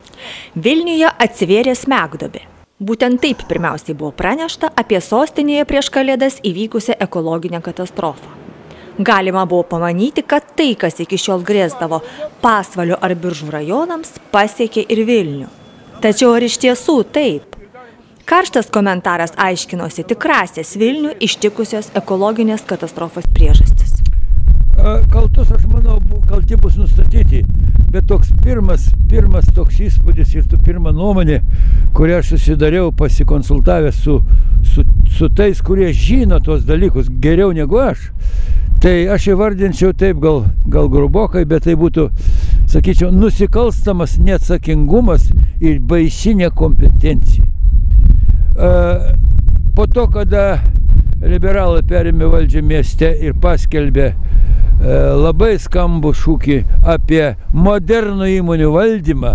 Vilniuje atsivėrė smegduobė. Būtent taip pirmiausiai buvo pranešta apie sostinėje prieš Kalėdas įvykusią ekologinę katastrofą. Galima buvo pamanyti, kad tai, kas iki šiol grėsdavo Pasvalio ar Biržų rajonams, pasiekė ir Vilnių. Tačiau ar iš tiesų taip? Karštas komentaras aiškinosi tikrasias Vilnių ištikusios ekologinės katastrofos priežastis. Kaltus, aš manau, kalti bus nustatyti, bet toks pirmas toks įspūdis ir pirma nuomonė, kurią aš susidariau pasikonsultavęs su tais, kurie žino tos dalykus geriau negu aš, tai aš įvardinčiau taip gal grubokai, bet tai būtų, sakyčiau, nusikalstamas neatsakingumas ir baisi nekompetencija. Po to, kada liberalai perėmė valdžią mieste ir paskelbė labai skambų šūkį apie modernų įmonių valdymą,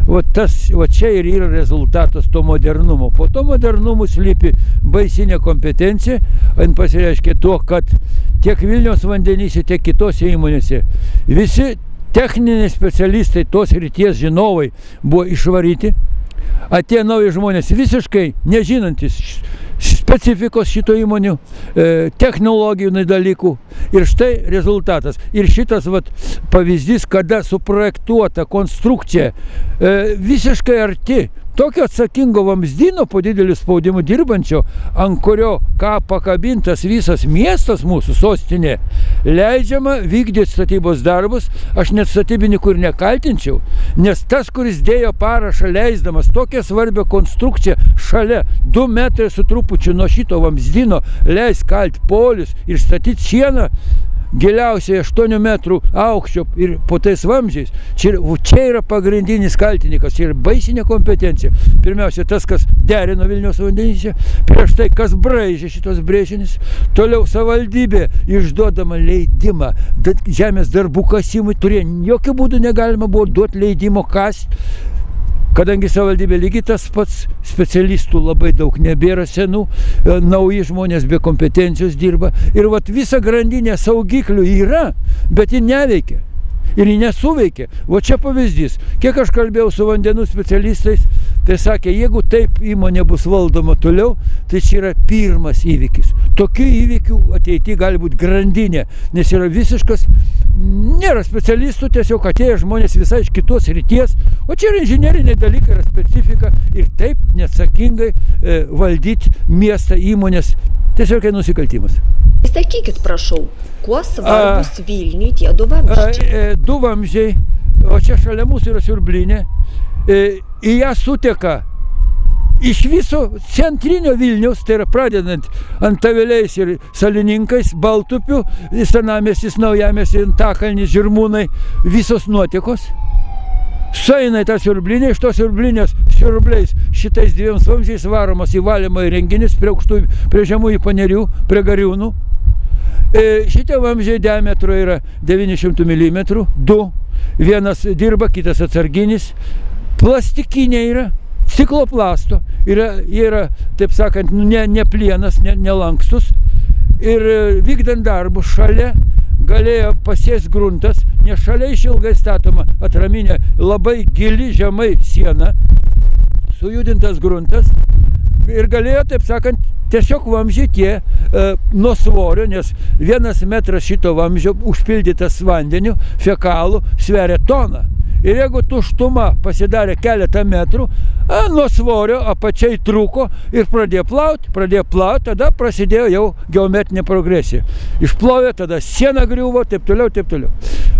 va čia ir yra rezultatas to modernumo. Po to modernumu slypi baisi nekompetencija, pasireiškia tuo, kad tiek Vilniaus vandenyse, tiek kitose įmonėse visi techniniai specialistai, tos srities žinovai buvo išvaryti. Atėjo nauji žmonės visiškai nežinantis specifikos šito įmonių, technologijų dalykų. Ir štai rezultatas. Ir šitas pavyzdys, kada suprojektuota konstrukcija visiškai arti tokio atsakingo vamzdyno po dideliu spaudimu dirbančio, ant kurio pakabintas visas miestas mūsų sostinė, leidžiama vykdyti statybos darbus. Aš net statybininkų ir nekaltinčiau, nes tas, kuris dėjo parašą leisdamas tokią svarbią konstrukciją šalia 2 metrai su trupučiu nuo šito vamzdyno leis kalti polius ir statyti sieną giliausiai 8 metrų aukščio ir po tais vamzdžiais. Čia yra pagrindinis kaltininkas, čia yra baisi nekompetencija. Pirmiausia, tas, kas derino Vilniaus vandenyse, prieš tai, kas braižė šitos brėžinius, toliau savivaldybė išduodama leidimą žemės darbų kasimui, jokių būdų negalima buvo duoti leidimo kasti, kadangi savivaldybė lygiai tas pats, specialistų labai daug nebėra senų, nauji žmonės be kompetencijos dirba. Ir visa grandinė saugiklių yra, bet ji neveikia. Ir ji nesuveikia. Čia pavyzdys. Kiek aš kalbėjau su vandenų specialistais, tai sakė, jeigu taip įmonė bus valdoma toliau, tai čia yra pirmas įvykis. Tokių įvykių ateityje gali būti grandinė, nes yra visiškas, nėra specialistų, tiesiog atėjo žmonės visai iš kitos srities, o čia yra inžineriniai dalykai, yra specifika ir taip neatsakingai valdyti miestą, įmonės, tiesiog nusikaltimas. Sakykit, prašau, kuo svarbus Vilniui tie 2 vamzdžiai? 2 vamzdžiai, o čia šalia mūsų yra siurblinė, į ją suteka iš viso centrinio Vilniaus, tai yra pradedant Antaviliais ir Salininkais, Baltupių, Senamiestis, Naujamiestis, Antakalnis, Žirmūnai, visos nuotekos. Sueina į tą siurblinę, iš tos siurblinės siurbliais šitais 2 vamzdžiais varomas į valymo įrenginius prie žemųjų panerių, prie Gariūnų. Šitie vamzdžiai diametro yra 900 mm, 2. Vienas dirba, kitas atsarginis. Plastikiniai yra, stikloplasto. Jie yra, taip sakant, ne plienas, nelankstus. Ir vykdant darbus šalia galėjo pasės gruntas, nes šalia išilgai statoma atraminė labai gili žemai siena, sujudintas gruntas. Ir galėjo, taip sakant, tiesiog vamzdžiai tie nuo svorio, nes 1 metras šito vamzdžio užpildytas vandeniu, fekalų, sveria toną. Ir jeigu tuštuma pasidarė keletą metrų, nuo svorio apačiai trūko ir pradėjo plauti, tada prasidėjo jau geometrinė progresija. Išplovė, tada siena griuvo, taip toliau, taip toliau.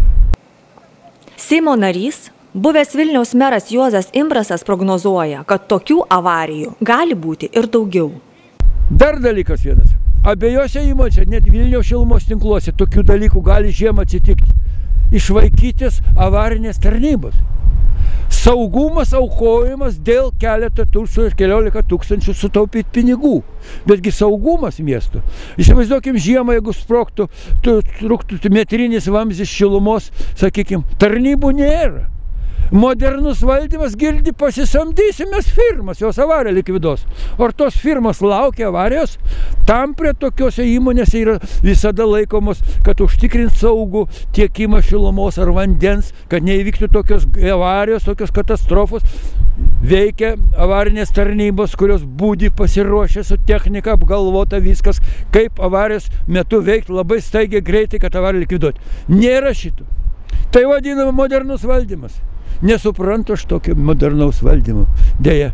Seimo narys, buvęs Vilniaus meras Juozas Imbrasas prognozuoja, kad tokių avarijų gali būti ir daugiau. Dar dalykas vienas. Abiejose įmonėse, net Vilniaus šilumos tinkluose, tokių dalykų gali žiemą atsitikti. Išvaikytis avarinės tarnybos. Saugumas aukojimas dėl keliolika tūkstančių sutaupyti pinigų. Betgi saugumas miesto. Įsivaizduokim žiemą, jeigu sprogtų, truktų metrinis vamzdis šilumos, sakykim, tarnybų nėra. Modernus valdymas girdi, pasisamdysimės firmas, jos avariją likviduos. Ar tos firmas laukia avarijos, tam prie tokiuose įmonėse yra visada laikomos, kad užtikrint saugų tiekimą šilumos ar vandens, kad neįvyktų tokios avarijos, tokios katastrofos. Veikia avarinės tarnybos, kurios būdi pasiruošę su technika, apgalvota viskas, kaip avarijos metu veikti labai staigiai greitai, kad avariją likviduoti. Nėra šitų. Tai vadinama modernus valdymas. Nesuprantu aš tokio modernaus valdymo, dėja.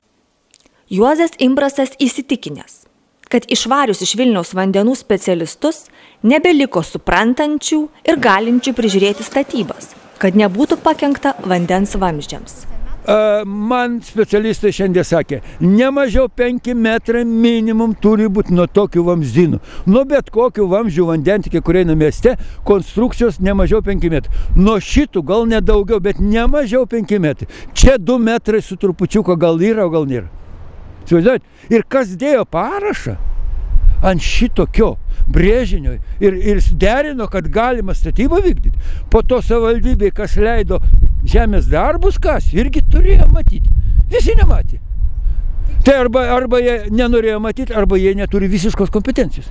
Juozas Imbrasas įsitikinęs, kad išvarius iš Vilniaus vandenų specialistus nebeliko suprantančių ir galinčių prižiūrėti statybas, kad nebūtų pakenkta vandens vamzdžiams. Man specialistai šiandien sakė, ne mažiau 5 metrai minimum turi būti nuo tokių vamzdynų. Nuo bet kokių vamzdžių vandentiekio, kurie eina mieste, konstrukcijos ne mažiau 5 metrų. Nuo šitų gal nedaugiau, bet ne mažiau 5 metrai. Čia 2 metrai su trupučiuko gal yra, o gal nėra. Įsivaizduojat? Ir kas dėjo parašą ant šitokio brėžinio ir derino, kad galima statybą vykdyti. Po to savivaldybė, kas leido žemės darbus, kas irgi turėjo matyti. Visi nematė. Tai arba jie nenorėjo matyti, arba jie neturi visiškos kompetencijos.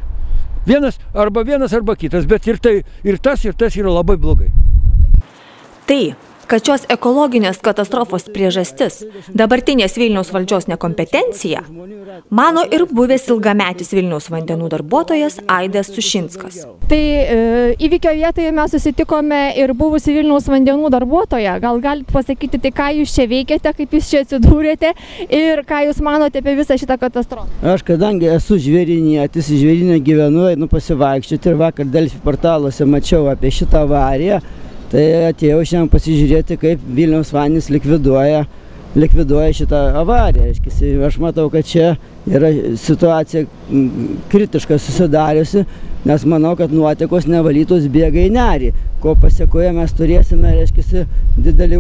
Arba kitas, bet ir tas yra labai blogai. Tai, kad šios ekologinės katastrofos priežastis dabartinės Vilniaus valdžios nekompetencija, mano ir buvęs ilgametis Vilniaus vandenų darbuotojas Aidas Sušinskas. Tai įvykio vietoje mes susitikome ir buvusi Vilniaus vandenų darbuotoja. Gal galite pasakyti, tai ką jūs čia veikiate, kaip jūs čia atsidūrėte ir ką jūs manote apie visą šitą katastrofą? Aš kadangi esu žvėrinietis, žvėrinę gyvenu, einu pasivaikščioti ir vakar Delfi portaluose mačiau apie šitą avariją. Tai atėjau šiandien pasižiūrėti, kaip Vilniaus vandenys likviduoja šitą avariją. Aš matau, kad čia yra situacija kritiškai susidariusi, nes manau, kad nuotekos nevalytos bėga į nerį, ko pasiekoje mes turėsime, didelį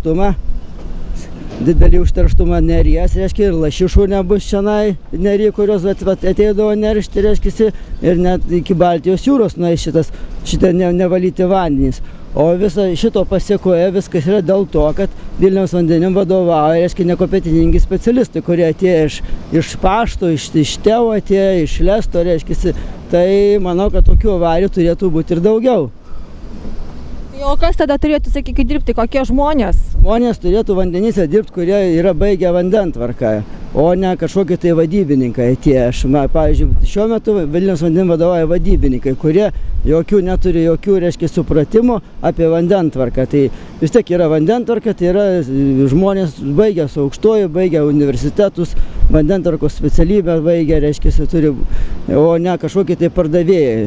užterštumą neries, ir lašišų nebus šiandien nerį, kurios ateidavo neršti, ir net iki Baltijos jūros nueis šitie nevalyti vandenys. O viso šito pasiekoje viskas yra dėl to, kad Vilniaus vandenim vadovauja, nekompetentingi specialistai, kurie atėjo iš pašto, iš tėvo atėjo, iš lesto, tai manau, kad tokių avarijų turėtų būti ir daugiau. O kas tada turėtų, sakykime, dirbti, kokie žmonės? Žmonės turėtų vandenyse dirbti, kurie yra baigę vandentvarką, o ne kažkokie tai vadybininkai atėjo. Pavyzdžiui, šiuo metu Vilniaus vandenim vadovauja vadybininkai, kurie neturi jokių, supratimo apie vandentvarką. Tai vis tiek yra vandentvarka, tai yra žmonės baigę su aukštuoju, baigę universitetus, vandentvarkos specialybę baigę, turi, o ne kažkokie tai pardavėjai.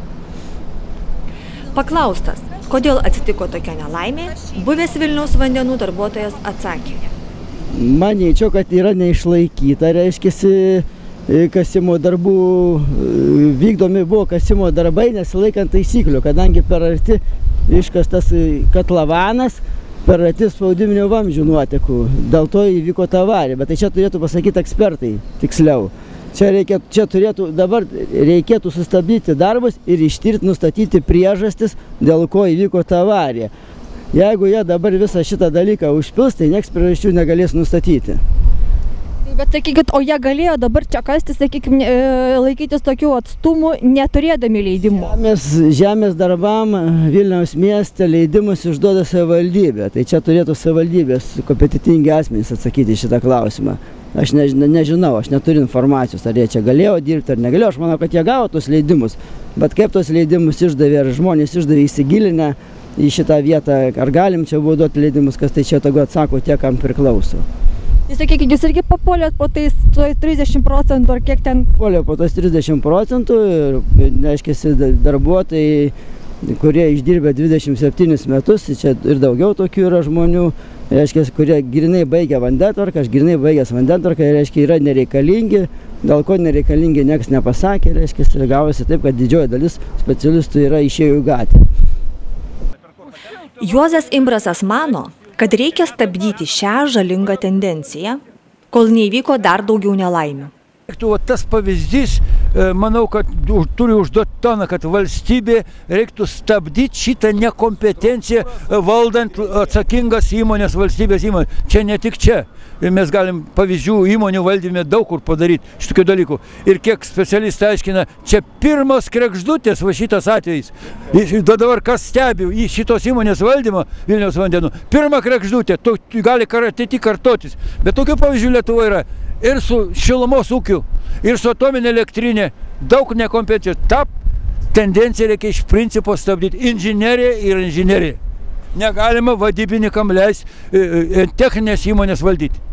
Paklaustas, kodėl atsitiko tokia nelaimė, buvęs Vilniaus vandenų darbuotojas atsakė. Manyčiau, kad yra neišlaikyta, kasimo darbų, vykdomi buvo kasimo darbai, nesilaikant taisyklių, kadangi per arti iškastas katlavanas, per arti spaudiminių vamzdžių nuotekų. Dėl to įvyko ta avarija, bet tai čia turėtų pasakyti ekspertai tiksliau. Dabar reikėtų sustabdyti darbus ir ištirti, nustatyti priežastis, dėl ko įvyko ta avarija. Jeigu jie dabar visą šitą dalyką užpils, tai nieks priežasčių negalės nustatyti. Bet sakykit, o jie galėjo dabar čia kasti, sakykime, laikytis tokių atstumų, neturėdami leidimų? Žemės darbam Vilniaus mieste leidimus išduoda savivaldybė. Tai čia turėtų savivaldybės kompetentingi asmenys atsakyti šitą klausimą. Aš nežinau, aš neturiu informacijos, ar jie čia galėjo dirbti ar negalėjo. Aš manau, kad jie gavo tos leidimus. Bet kaip tos leidimus išdavė, ar žmonės išdavė įsigilinę į šitą vietą, ar galim čia buvo duoti leidimus, kas tai čia togo atsako tie, kam priklauso. Tai sakykit, jūs irgi papuolėt po tais 30% ar kiek ten? Papuolė po tais 30% ir darbuotojai, kurie išdirbė 27 metus, čia ir daugiau tokių yra žmonių, kurie grinai baigia vandentvarką, aš grinai baigęs vandentvarką, yra nereikalingi, dėl ko nereikalingi nieks nepasakė, ir gavosi taip, kad didžioji dalis specialistų yra išėjo į gatvę. Juozas Imbrasas mano, kad reikia stabdyti šią žalingą tendenciją, kol neįvyko dar daugiau nelaimių. Tas pavyzdys manau, kad turi užduoti toną, kad valstybė reiktų stabdyti šitą nekompetenciją valdant atsakingas įmonės, valstybės įmonės. Čia ne tik čia. Ir mes galim pavyzdžių įmonių valdyme daug kur padaryti šitokių dalykų. Ir kiek specialistai aiškina, čia pirmas kregždutės va šitas atvejis. Dabar kas stebi į šitos įmonės valdymą Vilniaus vandenų. Pirma kregždutė, gali kartotis. Bet tokių pavyzdžių Lietuvoje yra. Ir su šilumos ūkiu, ir su atominė elektrinė. Daug nekompetencijos. Ta tendencija reikia iš principo stabdyti. Inžinerija ir inžinerija. Negalima vadybininkam leisti techninės įmonės valdyti.